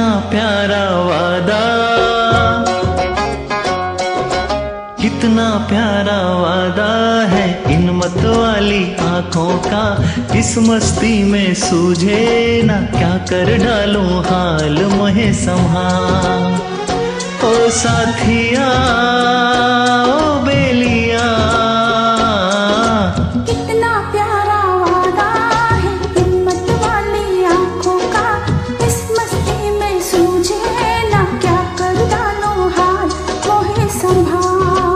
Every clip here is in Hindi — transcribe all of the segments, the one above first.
कितना प्यारा वादा, कितना प्यारा वादा है इन मतवाली आँखों का। इस मस्ती में सूझे ना क्या कर डालूं हाल मोहे संभाल। ओ साथिया ओ बेलिया, कितना प्यारा वादा है इन मतवाली आँखों का। इस मस्ती में सूझे ना क्या कर डालूं हाल मोहे संभाल।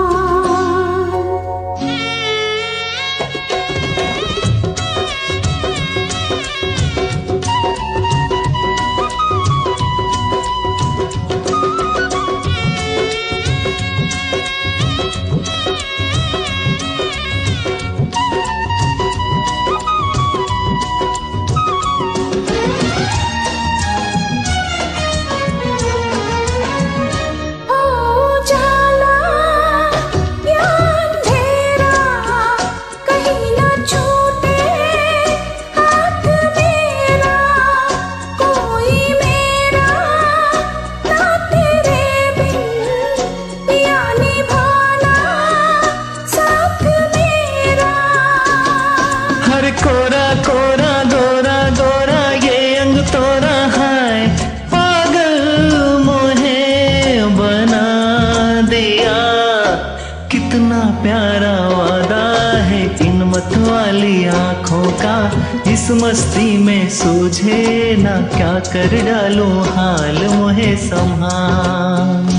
कोरा कोरा गोरा गोरा ये अंग तोरा है, पागल मोहे बना दिया। कितना प्यारा वादा है इन मतवाली आँखों का। इस मस्ती में सूझे ना क्या कर डालूं हाल मोहे संभाल।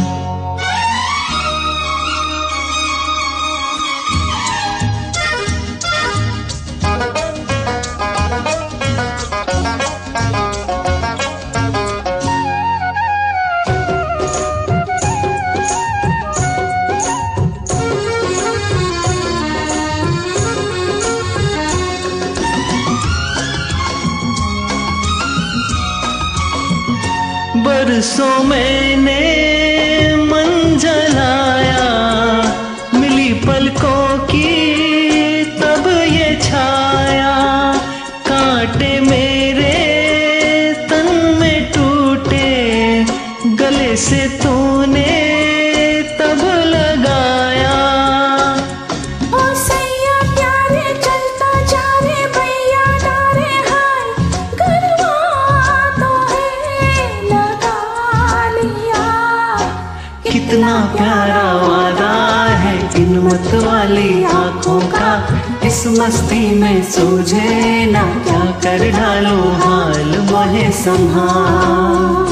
बरसों मैंने मन जलाया, मिली पलकों की तब ये छाया। कांटे मेरे तन में टूटे, गले से तूने तब लगाया। ओ सैया प्यारे चलता जा रे भैया डारे हाय, गरबा तो है लगा लिया। कितना प्यारा वादा है इन मतवाली आँखों का। इस मस्ती में सूझे ना क्या कर डालूं हाल मोहे संभाल।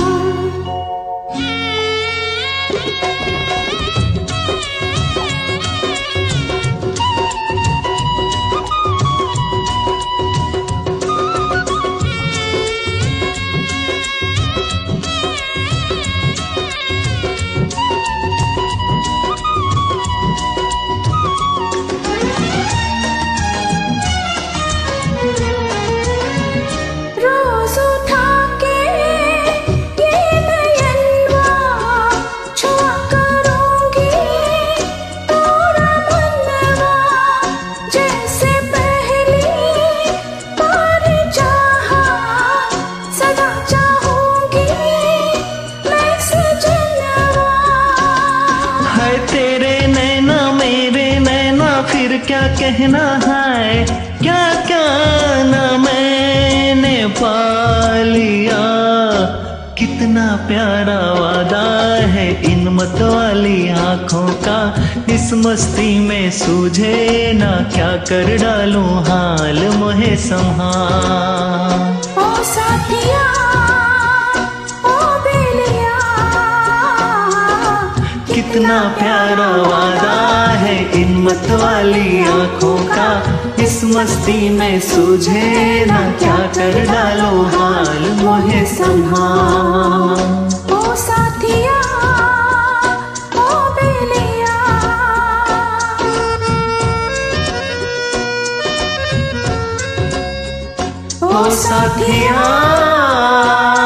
फिर क्या कहना है, क्या क्या ना मैंने पा लिया। कितना प्यारा वादा है इन मतवाली आँखों का। इस मस्ती में सूझे ना क्या कर डालूं हाल मोहे संभाल। ओ साथिया ओ बेलिया, कितना प्यारा वादा है इन मतवाली आँखों का। इस मस्ती में सूझे ना क्या कर डालो हाल मोहे संभाल। ओ साथिया ओ बेलिया, ओ साथिया।